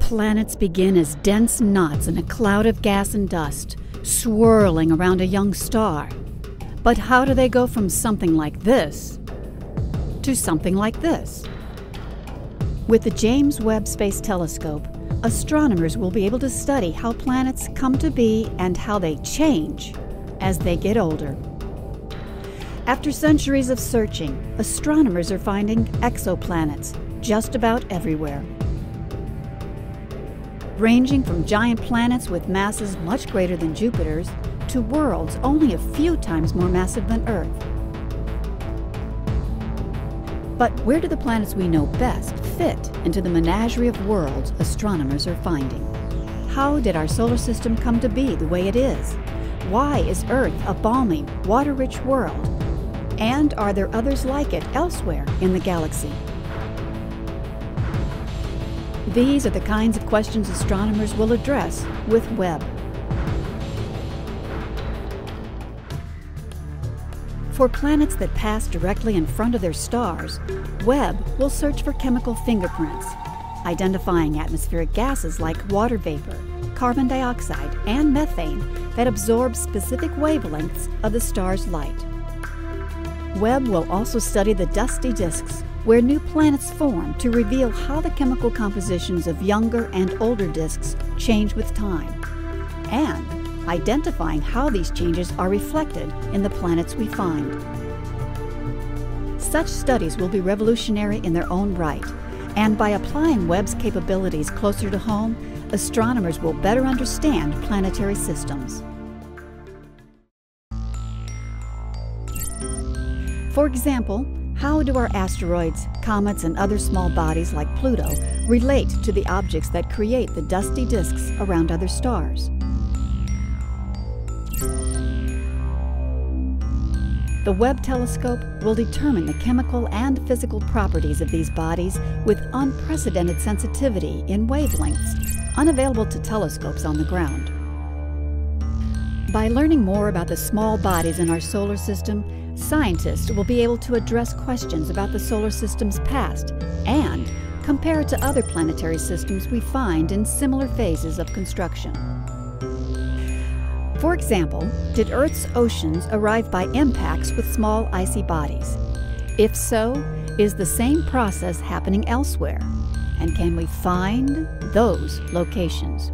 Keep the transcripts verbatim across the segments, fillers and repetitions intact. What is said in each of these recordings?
Planets begin as dense knots in a cloud of gas and dust, swirling around a young star. But how do they go from something like this to something like this? With the James Webb Space Telescope, astronomers will be able to study how planets come to be and how they change as they get older. After centuries of searching, astronomers are finding exoplanets just about everywhere. Ranging from giant planets with masses much greater than Jupiter's to worlds only a few times more massive than Earth. But where do the planets we know best fit into the menagerie of worlds astronomers are finding? How did our solar system come to be the way it is? Why is Earth a balmy, water-rich world? And are there others like it elsewhere in the galaxy? These are the kinds of questions astronomers will address with Webb. For planets that pass directly in front of their stars, Webb will search for chemical fingerprints, identifying atmospheric gases like water vapor, carbon dioxide, and methane that absorb specific wavelengths of the star's light. Webb will also study the dusty disks where new planets form to reveal how the chemical compositions of younger and older disks change with time, and identifying how these changes are reflected in the planets we find. Such studies will be revolutionary in their own right, and by applying Webb's capabilities closer to home, astronomers will better understand planetary systems. For example, how do our asteroids, comets, and other small bodies like Pluto relate to the objects that create the dusty disks around other stars? The Webb telescope will determine the chemical and physical properties of these bodies with unprecedented sensitivity in wavelengths unavailable to telescopes on the ground. By learning more about the small bodies in our solar system, scientists will be able to address questions about the solar system's past and compare it to other planetary systems we find in similar phases of construction. For example, did Earth's oceans arrive by impacts with small icy bodies? If so, is the same process happening elsewhere? And can we find those locations?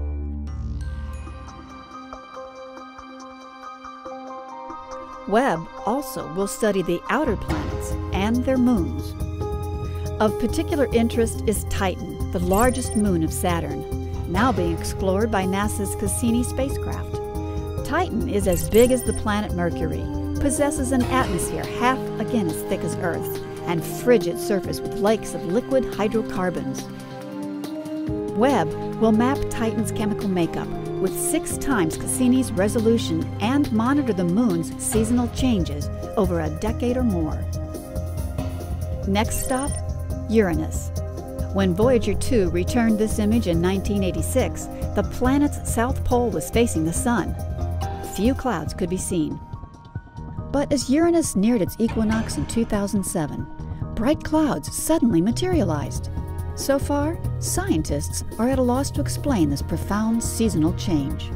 Webb also will study the outer planets and their moons. Of particular interest is Titan, the largest moon of Saturn, now being explored by NASA's Cassini spacecraft. Titan is as big as the planet Mercury, possesses an atmosphere half again as thick as Earth, and frigid surface with lakes of liquid hydrocarbons. Webb will map Titan's chemical makeup with six times Cassini's resolution and monitor the moon's seasonal changes over a decade or more. Next stop, Uranus. When Voyager two returned this image in nineteen eighty-six, the planet's south pole was facing the sun. Few clouds could be seen. But as Uranus neared its equinox in two thousand seven, bright clouds suddenly materialized. So far, scientists are at a loss to explain this profound seasonal change.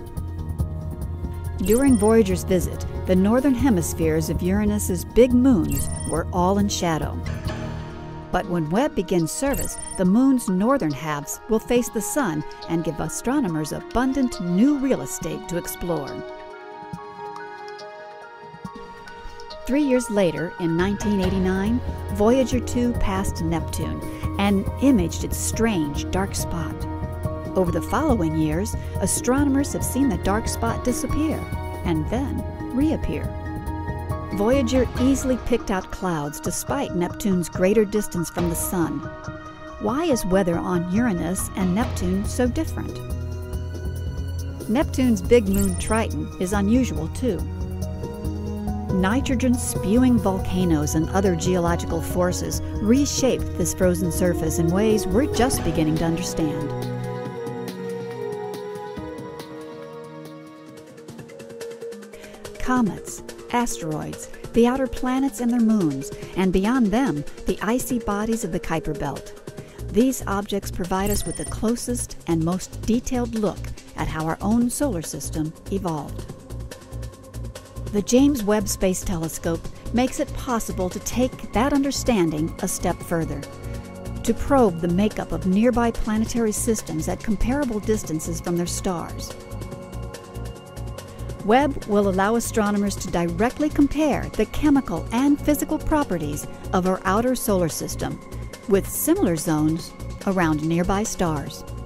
During Voyager's visit, the northern hemispheres of Uranus's big moons were all in shadow. But when Webb begins service, the moon's northern halves will face the sun and give astronomers abundant new real estate to explore. Three years later, in nineteen eighty-nine, Voyager two passed Neptune and imaged its strange dark spot. Over the following years, astronomers have seen the dark spot disappear and then reappear. Voyager easily picked out clouds despite Neptune's greater distance from the sun. Why is weather on Uranus and Neptune so different? Neptune's big moon Triton is unusual too. Nitrogen-spewing volcanoes and other geological forces reshaped this frozen surface in ways we're just beginning to understand. Comets, asteroids, the outer planets and their moons, and beyond them, the icy bodies of the Kuiper Belt. These objects provide us with the closest and most detailed look at how our own solar system evolved. The James Webb Space Telescope makes it possible to take that understanding a step further, to probe the makeup of nearby planetary systems at comparable distances from their stars. Webb will allow astronomers to directly compare the chemical and physical properties of our outer solar system with similar zones around nearby stars.